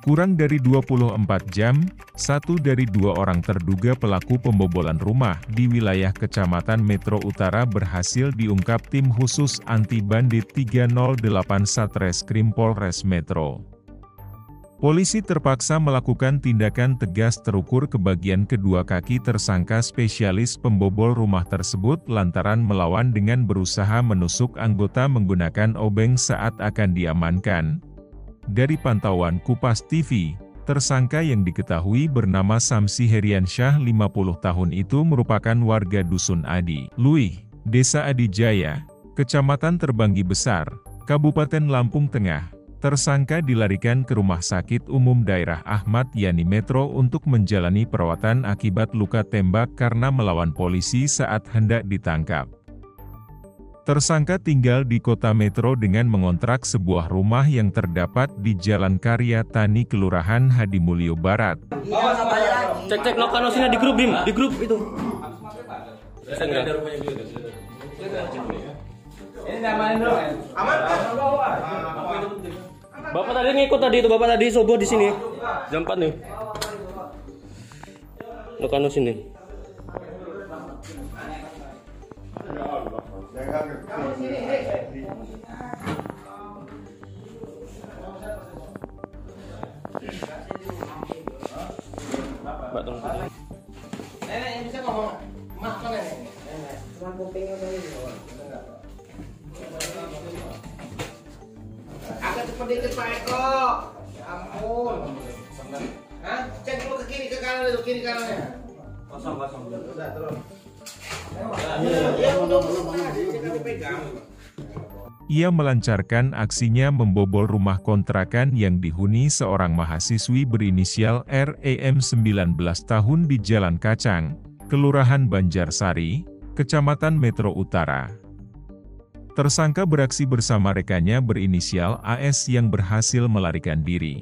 Kurang dari 24 jam, satu dari dua orang terduga pelaku pembobolan rumah di wilayah Kecamatan Metro Utara berhasil diungkap tim khusus anti bandit 308 Satreskrim Polres Metro. Polisi terpaksa melakukan tindakan tegas terukur ke bagian kedua kaki tersangka spesialis pembobol rumah tersebut lantaran melawan dengan berusaha menusuk anggota menggunakan obeng saat akan diamankan. Dari pantauan Kupas TV, tersangka yang diketahui bernama Samsi Heriansyah 50 tahun itu merupakan warga Dusun Adi Luih, Desa Adijaya, Kecamatan Terbanggi Besar, Kabupaten Lampung Tengah. Tersangka dilarikan ke Rumah Sakit Umum Daerah Ahmad Yani Metro untuk menjalani perawatan akibat luka tembak karena melawan polisi saat hendak ditangkap. Tersangka tinggal di kota Metro dengan mengontrak sebuah rumah yang terdapat di Jalan Karya Tani Kelurahan Hadimulyo Barat. Cek lokasinya di grup Bim, di grup itu. Bapak tadi ngikut tadi itu, Bapak tadi sobo di sini. Jam 4 nih. Lokano sini. Mbak tolong. Nenek yang bisa ngomong. Mak kan nenek. Cuma kupingnya dari bawah. Agak cepat dikit Pak Eko. Ya ampun. Hah? Cek dulu ke kiri ke kanan itu, kiri kanannya. Kosong. Udah terus. Ia melancarkan aksinya membobol rumah kontrakan yang dihuni seorang mahasiswi berinisial REM 19 tahun di Jalan Kacang, Kelurahan Banjarsari, Kecamatan Metro Utara. Tersangka beraksi bersama rekannya berinisial AS yang berhasil melarikan diri.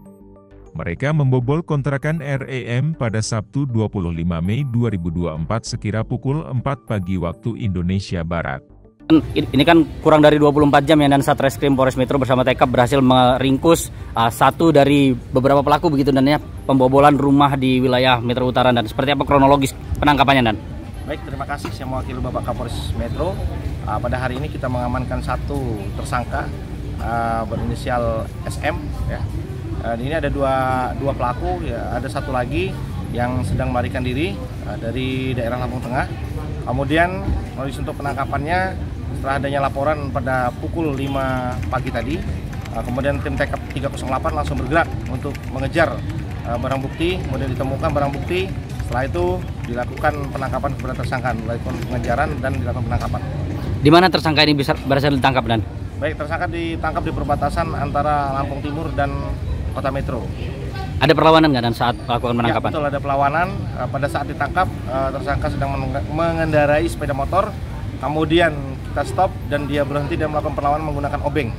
Mereka membobol kontrakan REM pada Sabtu 25 Mei 2024 sekira pukul 4 pagi waktu Indonesia Barat. Ini kan kurang dari 24 jam ya, dan Satreskrim Polres Metro bersama TK berhasil meringkus satu dari beberapa pelaku begitu dan ya, pembobolan rumah di wilayah Metro Utara. Dan seperti apa kronologis penangkapannya, Dan? Baik, terima kasih. Saya mewakili Bapak Kapolres Metro. Pada hari ini kita mengamankan satu tersangka berinisial SM. Ya. Ini ada dua pelaku, ya, ada satu lagi yang sedang melarikan diri dari daerah Lampung Tengah. Kemudian modus untuk penangkapannya setelah adanya laporan pada pukul 5 pagi tadi, kemudian tim TK 308 langsung bergerak untuk mengejar barang bukti, kemudian ditemukan barang bukti. Setelah itu dilakukan penangkapan kepada tersangka, dilakukan pengejaran dan dilakukan penangkapan. Di mana tersangka ini berhasil ditangkap, Dan? Baik, tersangka ditangkap di perbatasan antara Lampung Timur dan Kota Metro. Ada perlawanan nggak Dan saat melakukan penangkapan? Ya, betul, ada perlawanan. Pada saat ditangkap, tersangka sedang mengendarai sepeda motor. Kemudian kita stop dan dia berhenti dan melakukan perlawanan menggunakan obeng.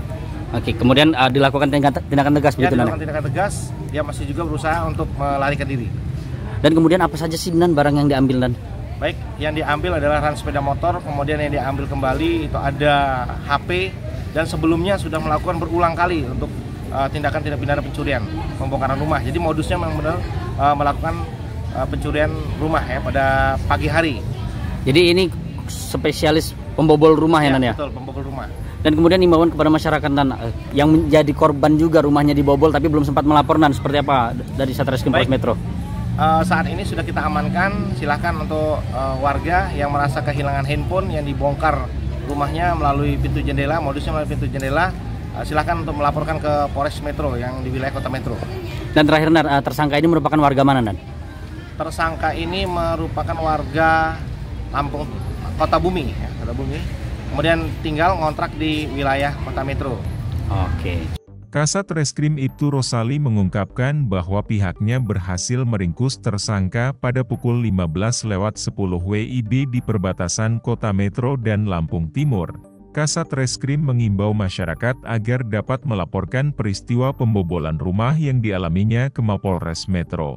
Oke, kemudian dilakukan tindakan tegas begitu, Dan? Dilakukan tindakan tegas. Dia masih juga berusaha untuk melarikan diri. Dan kemudian apa saja sih, Dan, barang yang diambil, Dan? Baik, yang diambil adalah ran sepeda motor, kemudian yang diambil kembali itu ada HP, dan sebelumnya sudah melakukan berulang kali untuk tindakan tindak pidana pencurian, pembongkaran rumah. Jadi modusnya memang benar melakukan pencurian rumah ya pada pagi hari. Jadi ini spesialis pembobol rumah ya, Dan, ya? Betul, pembobol rumah. Dan kemudian imbauan kepada masyarakat, Dan, yang menjadi korban juga rumahnya dibobol tapi belum sempat melapor, Dan, seperti apa dari Satreskrim Polres Metro? Saat ini sudah kita amankan. Silahkan untuk warga yang merasa kehilangan handphone yang dibongkar rumahnya melalui pintu jendela, modusnya melalui pintu jendela, silahkan untuk melaporkan ke Polres Metro yang di wilayah Kota Metro. Dan terakhir, Dan, tersangka ini merupakan warga mana, Dan? Tersangka ini merupakan warga Lampung, Kota Bumi, ya, Kota Bumi. Kemudian tinggal ngontrak di wilayah Kota Metro. Oke. Kasat Reskrim Ibtu Rosali mengungkapkan bahwa pihaknya berhasil meringkus tersangka pada pukul 15.10 WIB di perbatasan Kota Metro dan Lampung Timur. Kasat Reskrim mengimbau masyarakat agar dapat melaporkan peristiwa pembobolan rumah yang dialaminya ke Mapolres Metro.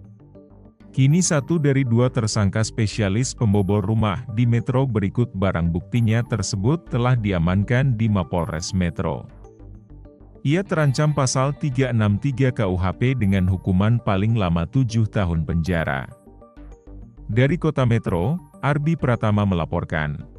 Kini satu dari dua tersangka spesialis pembobol rumah di Metro berikut barang buktinya tersebut telah diamankan di Mapolres Metro. Ia terancam pasal 363 KUHP dengan hukuman paling lama 7 tahun penjara. Dari Kota Metro, Arbi Pratama melaporkan.